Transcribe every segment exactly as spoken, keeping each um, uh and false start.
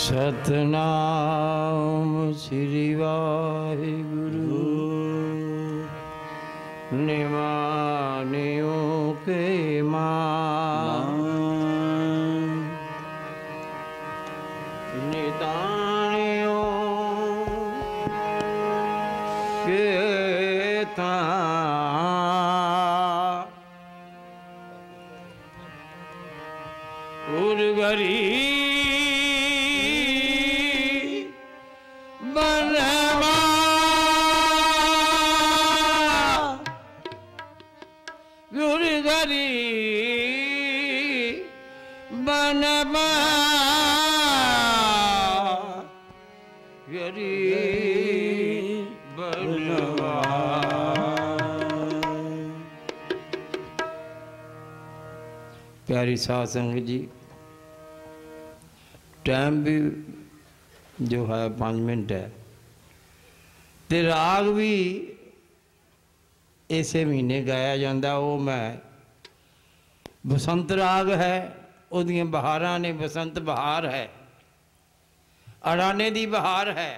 सतनाम श्री वाहिगुरु निमानियों के मान निदानियों के उर्गरी बनवा उर्गरी बनवा गरी बनवा। प्यारी साध संगत जी, टाइम भी जो है पाँच मिनट है ते राग भी इसे महीने गाया जाता। वो मैं बसंत राग है, उदियां बहारां ने, बसंत बहार है, अड़ाने दी बहार है।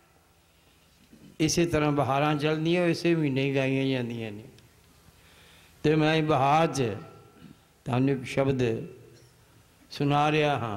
इसी तरह बहारां चलदियां इसे महीने गाइया जांदियां ने। ते मैं बहार च तुहानूं एक शब्द सुना रहा हाँ।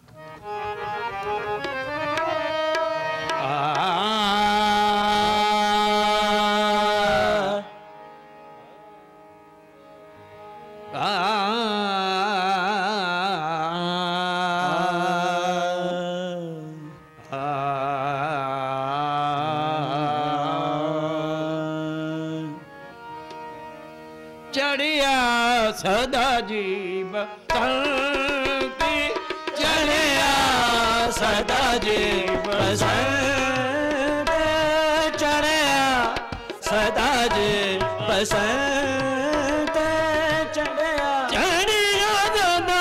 चढ़िया सदा जीव बसंती, चढ़िया सदा जीव बसंती, चढ़िया सदा जीव बसंती, चढ़िया चढ़िया सदा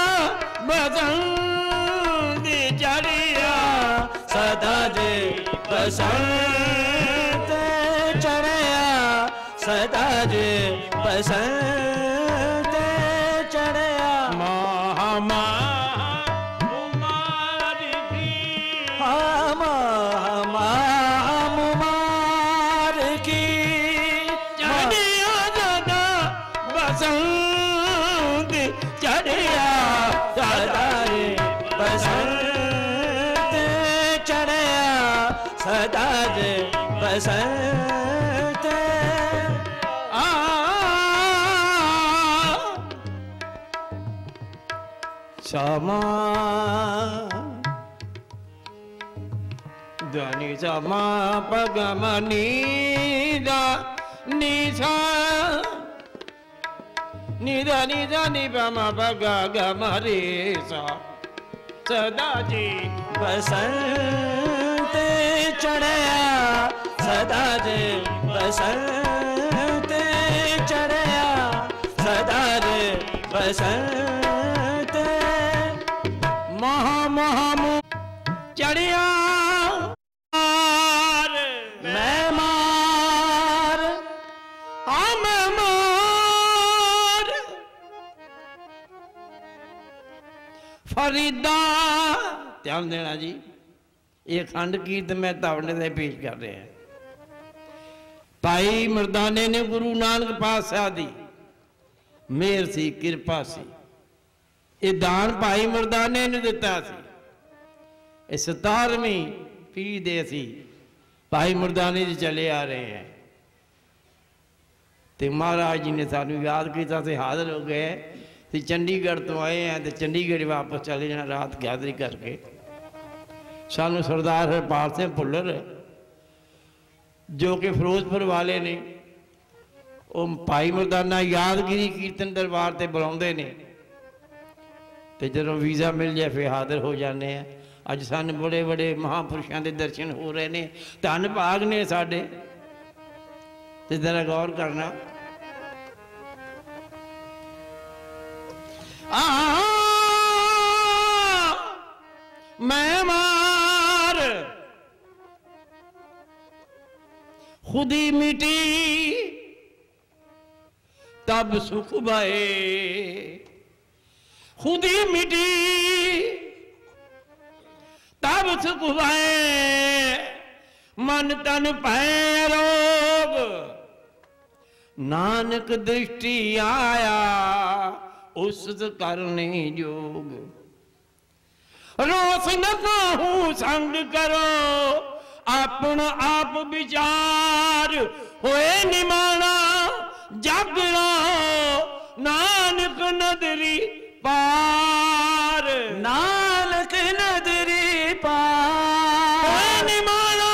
बसंती, चढ़िया सदा जीव बसंती, चढ़िया सदा जीव बसंत चढ़िया। महामार की महामार की चढ़िया सदा बसंत, चढ़िया सदा बसंत, चढ़िया सदा बसंत। समा धनी समा पगम नीदा निशा निदा निदा निपम पग गम रे सा, सदा जी बसंत चढ़िया सदा जी बसंत, चढ़िया सदा जी बसंत। महा महा चढ़िया मार मैं मार हम मार फरीदा। ध्यान देना जी, ये खंड कीर्त मैं तावड़े से पेश कर रहे हैं। भाई मर्दाने ने गुरु नानक पातशाह दी मेहर सी, कृपा सी, ये दान भाई मर्दाने ने दिता सी। ये सतारवीं पीढ़ी दे सी भाई मर्दाने जी चले आ रहे हैं। तो महाराज जी ने सानू याद किया से हाजिर हो गए। तो चंडीगढ़ तो आए हैं तो चंडीगढ़ वापस चले जाना रात गैदरी करके। सानू सरदार हरपाल सिंह भुल्लर जो कि फिरोजपुर वाले ने, वो भाई मर्दाना यादगिरी कीर्तन दरबार से बुलाते ने। तो जो वीज़ा मिल जाए फिर हाजिर हो जाने हैं। अज सन बड़े बड़े महापुरुषों के दर्शन हो रहे हैं, धन भाग ने साडे। तो जरा गौर करना। आ मैं मार खुदी मिटी तब सुख भये, खुदी मिटी तब सब सुख भय मन तन भय रोग नानक दृष्टि आया उस करने जोग रोस न कहूं संग करो अपन आप विचार होए निमाना जागरो नानक नदरी पार नानक नदरी पार होए निमाना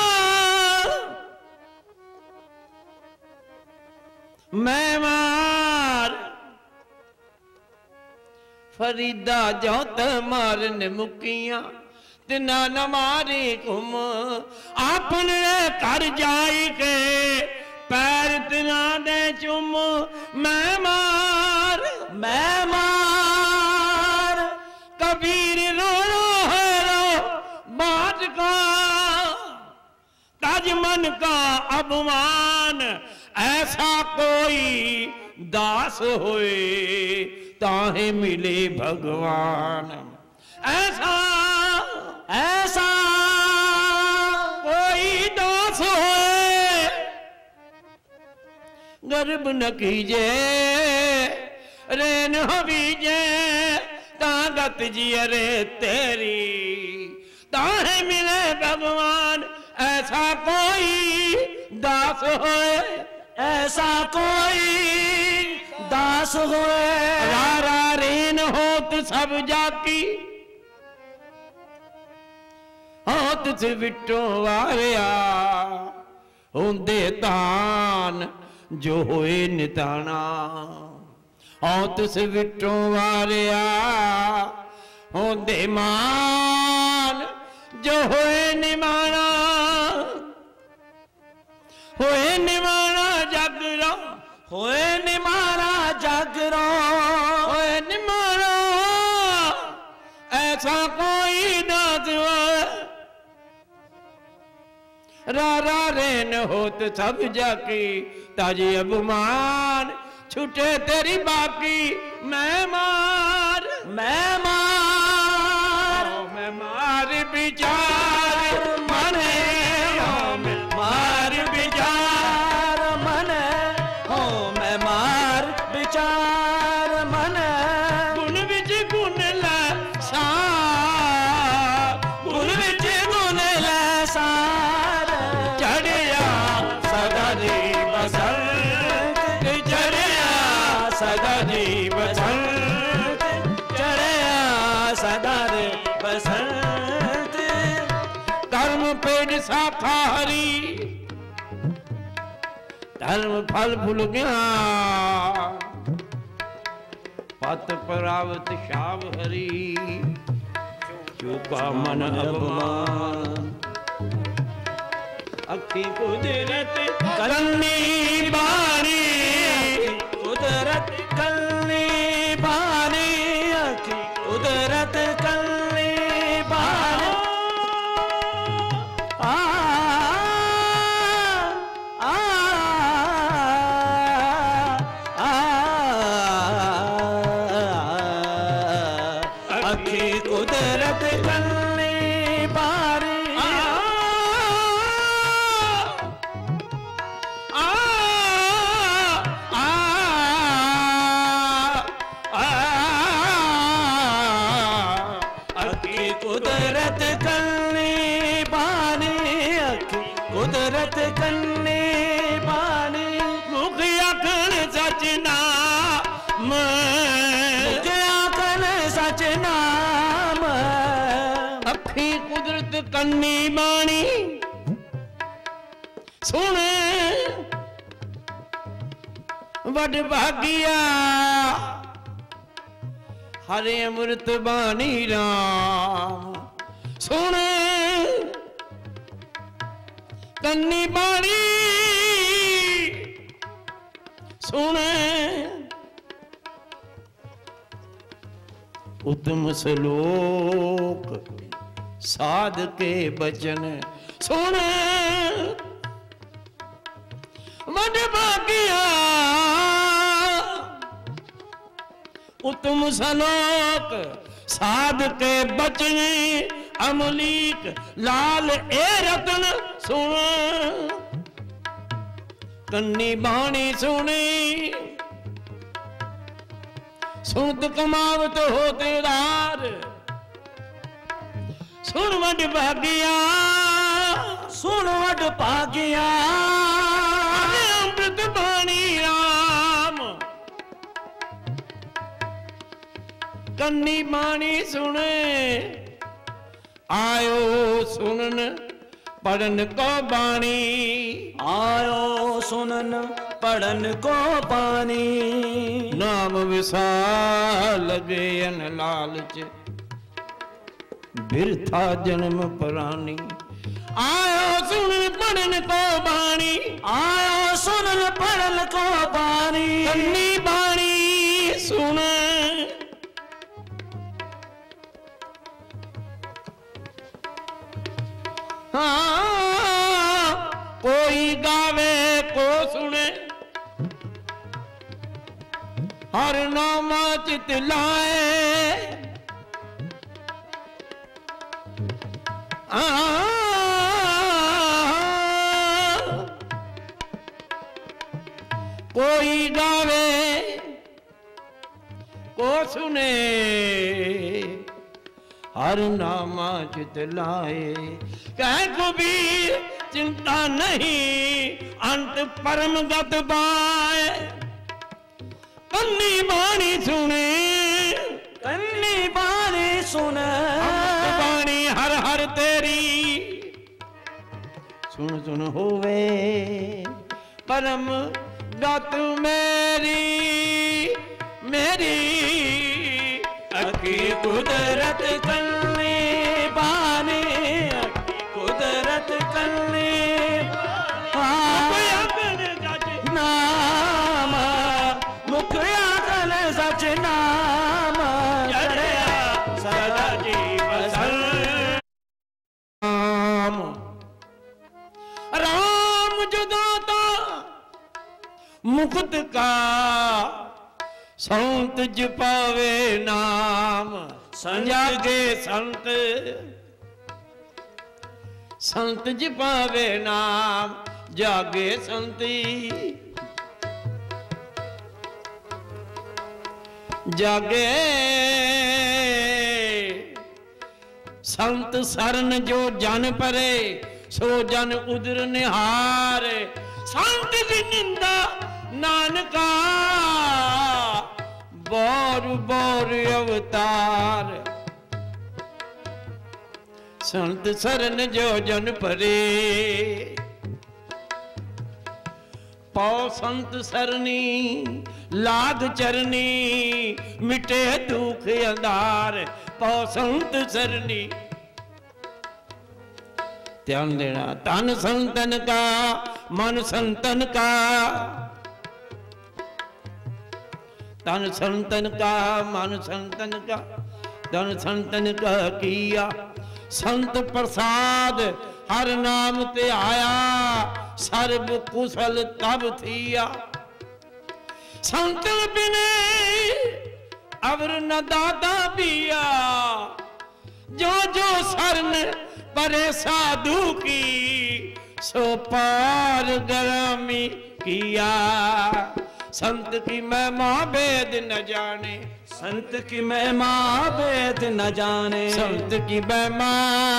मैं मार फरीदा जोत मारन मुकिया तिना न मारे घुम आपने कर जाई के पैर तिना दे चुम मैं मार मैं मार कबीर रो रो रो बात का ताज मन का अपमान ऐसा कोई दास होए ताहे मिले भगवान ऐसा ऐसा कोई दास होए गर्भ न कीजे रेन बीजे तागत जियरे तेरी ताहे मिले भगवान ऐसा कोई दास होए ऐसा कोई दास होए रारा रेन होत सब जाकी होत से विटो वारिया होंदे तान जो होए निताना होत से विटो वारिया होंदे मान जो होए निमाना होए निमाना जागरा होए निमारा जागरो होए निमाना ऐसा कोई दास रारा रेन होत सब जाकी ताजे अभिमान छूटे तेरी बाकी मैं मार मैं मार मैं मार विचार मने हो मैं मार विचार मन हो मैं मार विचार मन गुण विच गुण ला सा गुण विच गुण लै सार चढ़िया सदा दी बसंत चढ़िया सदा दी बसंत चढ़या सदा रे बसंत धर्म पेड़ शाखा हरी धर्म फल फूल ज्ञान पत परावत शाव हरी चूका मन अभिमान अखी कुदरत कलनी बानी कुदरत कलनी बानी अखी कुदरत कलनी बानी आ आ आ अखी कुदरत कलनी बानी कुदरत कन्नी बानी अखी कुदरत कन्नी बानी मुख आखन सच नाम मुख आखन सच नाम अखी कुदरत कन्नी बानी सुन वड भागिया हरे अमृत बानी राम सुन कन्नी बाणी सुन उत्तम श्लोक साध के बचन सुन वड भागिया उत्तम श्लोक साध के बचन अमलीक लाल ए रतन सुन कन्नी बाणी सुनी सुनत कमावत होते उदार सुन वड भागिया सुन वड भागिया अमृत बाणी राम कन्नी बाणी सुने आयो सुनन पढ़न को बाणी आयो सुनन पढ़न को बानी नाम विसाल लगे अन लालच बिरथा जन्म परानी आयो सुनन पढ़न को बाणी आयो सुनन पढ़न को बानी कन्नी बाणी सुन हाँ कोई गावे को सुने हर नामा चित लाए कोई गावे को सुने हर नामा चित लाए कह कबीर चिंता नहीं अंत परम गत बाए कन्नी बाणी सुने कन्नी बाणी सुने बाणी हर हर तेरी सुन सुन होवे परम गत मेरी मेरी अखी कुदरत कन्नी बानी अखी कुदरत कन्नी नाम मुख आगल सच नाम जड़या सदा जी बसल राम राम जुदाता मुकुट का संत जपावे नाम संजागे संत संत जपावे नाम जागे संती जागे संत सरन जो जन परे सो जन उदर निहार संत की निंदा नानका बौर बौर अवतार संत सरन जो जन परे पौ संत सरनी लाग चरनी मिटे दुख अंधार पौ संत सरनी ध्यान देना तन संतन का मन संतन का तन संतन का मन संतन का तन संतन का किया संत प्रसाद हर नाम ते आया सर्व कुशल तब थिया संत बिने अवर न दादा पिया जो जो सरन परे साधु की सो पार गरामी किया संत की महिमा वेद न जाने संत की महिमा वेद न जाने संत की महिमा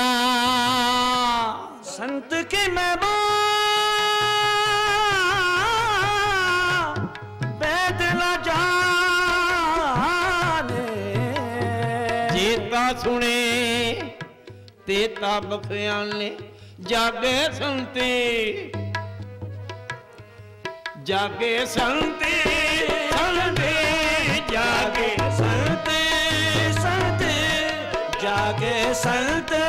संत की महिमा वेद न जाने जेता सुने तेता बखयाने जागे संते जागे संते संते जागे संते संते जागे संते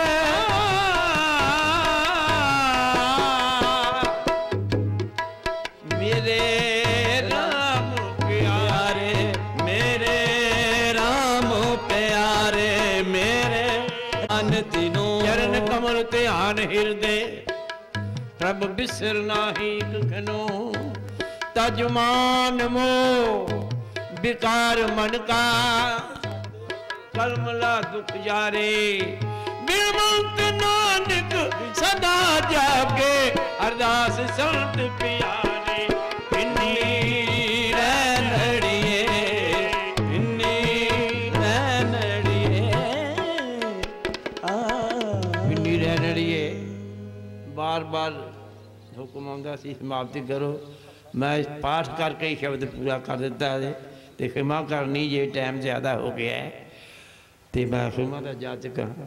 मेरे राम प्यारे मेरे राम प्यारे मेरे अन तीनों चरण कमल ध्यान हृदय प्रभ बिसर नाही कखनो तजमान मो विकार मन का कलमला दुख जारे बिनवंत नानक सदा जागे अरदास संत प्यारे पिन्नी रैनड़िए पिन्नी रैनड़िए आ पिन्नी रैनड़िए बार बार हुक्म आंदा सी समाप्ति करो। मैं पाठ करके ही शब्द पूरा कर दिता है तो क्षमा करनी जे टाइम ज़्यादा हो गया है तो मैं क्षमा का जाचक हाँ।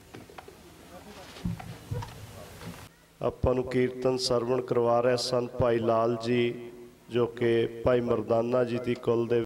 ਆਪਾਂ ਨੂੰ ਕੀਰਤਨ ਸਰਵਣ ਕਰਵਾ ਰਹੇ ਸਨ ਭਾਈ ਲਾਲ ਜੀ, ਜੋ ਕਿ ਭਾਈ ਮਰਦਾਨਾ ਜੀ ਦੀ ਕੁਲ ਦੇ